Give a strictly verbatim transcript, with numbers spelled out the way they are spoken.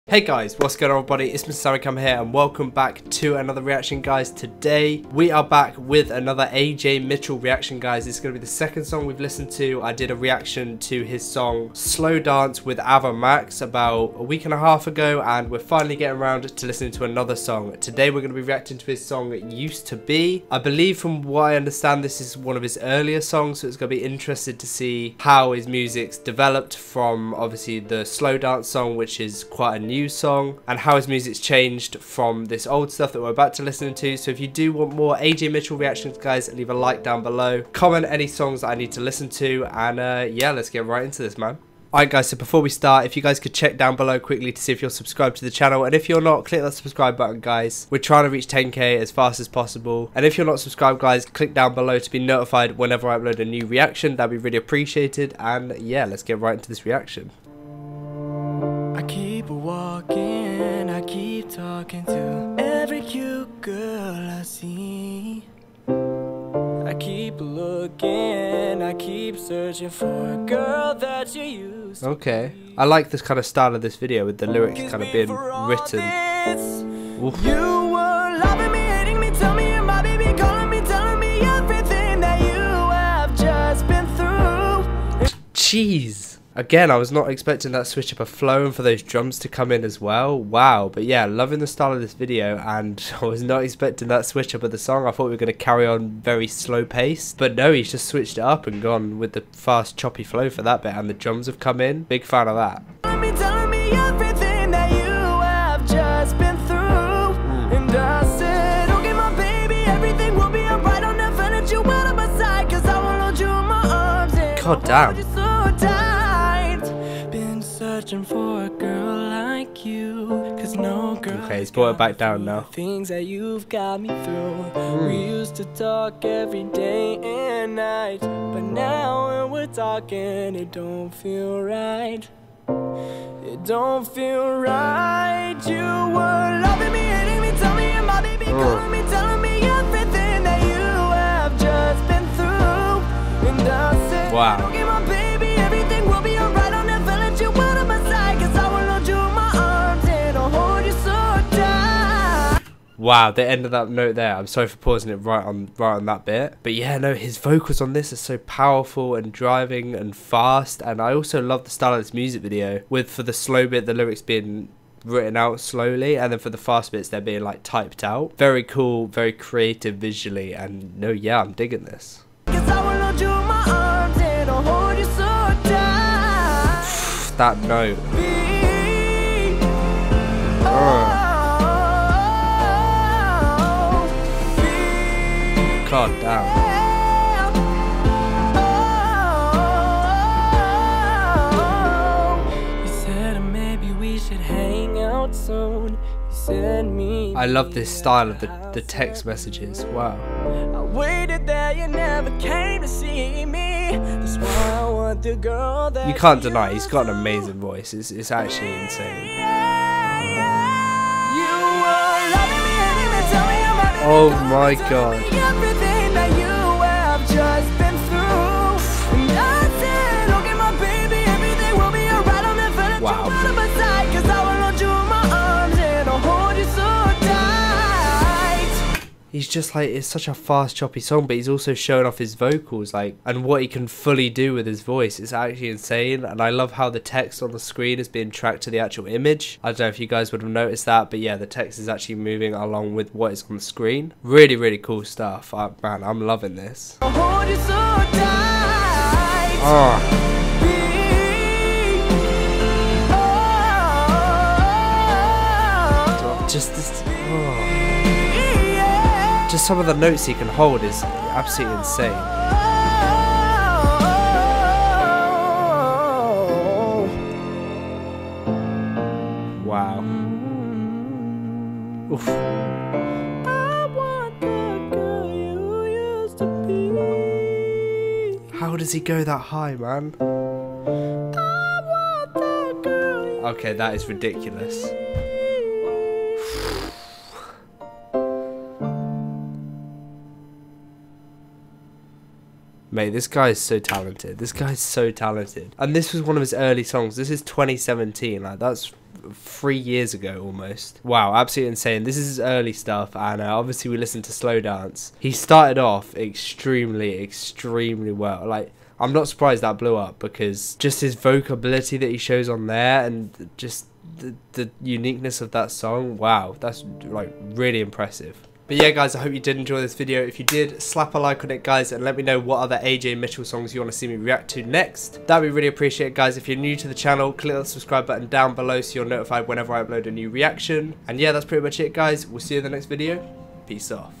Hey guys, what's going on everybody? It's Mister Sarikam here and welcome back to another reaction, guys. Today we are back with another A J Mitchell reaction, guys. This is going to be the second song we've listened to. I did a reaction to his song Slow Dance with Ava Max about a week and a half ago, and we're finally getting around to listening to another song. Today we're going to be reacting to his song Used to Be. I believe from what I understand this is one of his earlier songs, so it's going to be interesting to see how his music's developed from obviously the Slow Dance song, which is quite a new song, and how his music's changed from this old stuff that we're about to listen to. So if you do want more A J Mitchell reactions, guys, leave a like down below, comment any songs that I need to listen to, and uh, yeah, let's get right into this, man. Alright guys, so before we start, if you guys could check down below quickly to see if you're subscribed to the channel, and if you're not, click that subscribe button, guys. We're trying to reach ten K as fast as possible, and if you're not subscribed, guys, click down below to be notified whenever I upload a new reaction. That'd be really appreciated, and yeah, let's get right into this reaction. I keep walking, I keep talking to every cute girl I see. I keep looking, I keep searching for a girl that you used to Okay, be. I like this kind of style of this video with the lyrics kind of being written. Oof. You were loving me, hating me, tell me you're my baby, calling me, telling me everything that you have just been through. Jeez. Again, I was not expecting that switch up of flow and for those drums to come in as well. Wow. But yeah, loving the style of this video, and I was not expecting that switch up of the song. I thought we were going to carry on very slow paced, but no, he's just switched it up and gone with the fast choppy flow for that bit, and the drums have come in. Big fan of that. Telling me, telling me everything that you have just been through. Mm. And I said, okay, my baby, everything will be alright. I'll never let you out of my sight, cause I will hold you in my arms. And God damn. you so tight. Been searching for a girl like you, cause no girl. Okay, he's brought it back down now. Things that you've got me through. Mm. We used to talk every day and night, but now when we're talking, it don't feel right. It don't feel right. You were loving me, hating me, telling me you're my baby, calling me, telling me everything that you have just been through. And I said, wow. okay, my baby, everything will be alright. I'll never let you out of my sight, cause I will hold you in my arms and I'll hold you so tight. Wow, the end of that note there. I'm sorry for pausing it right on right on that bit. But yeah, no, his vocals on this are so powerful and driving and fast. And I also love the style of this music video, with for the slow bit, the lyrics being written out slowly, and then for the fast bits, they're being like typed out. Very cool, very creative visually. And no, yeah, I'm digging this. Cause I will hold you in my arms and I'll hold you so tight. That note. Oh. God damn. You said maybe we should hang out soon. You sent me. I love this style of the, the text messages. Wow. I waited there, you never came to see me. That's why I want the girl that You can't deny he's got an amazing voice. It's, it's actually insane. Oh my god. Everything that you have just been through. And I said, okay, my baby, everything will be alright. I'll never let Wow. you out of my sight, cause I will hold you in my arms and I'll hold you so tight. He's just like, it's such a fast choppy song, but he's also showing off his vocals, like, and what he can fully do with his voice. It's actually insane. And I love how the text on the screen is being tracked to the actual image. I don't know if you guys would have noticed that, but yeah, the text is actually moving along with what is on the screen. Really, really cool stuff. I, man, I'm loving this. I'll hold you so tight. Oh. Just this, oh. Just some of the notes he can hold is absolutely insane. Wow. Oof. I want the girl you used to be. How does he go that high, man? I want the girl you Okay, that is ridiculous. Mate, this guy is so talented. This guy's so talented. And this was one of his early songs. This is twenty seventeen. Like, that's three years ago almost. Wow, absolutely insane. This is his early stuff, and uh, obviously we listened to Slow Dance. He started off extremely, extremely well. Like, I'm not surprised that blew up, because just his vocability that he shows on there, and just the, the uniqueness of that song, wow, that's like really impressive. But yeah guys, I hope you did enjoy this video. If you did, slap a like on it guys, and let me know what other A J Mitchell songs you want to see me react to next. That'd be really appreciated guys. If you're new to the channel, click the subscribe button down below so you're notified whenever I upload a new reaction. And yeah, that's pretty much it guys. We'll see you in the next video. Peace off.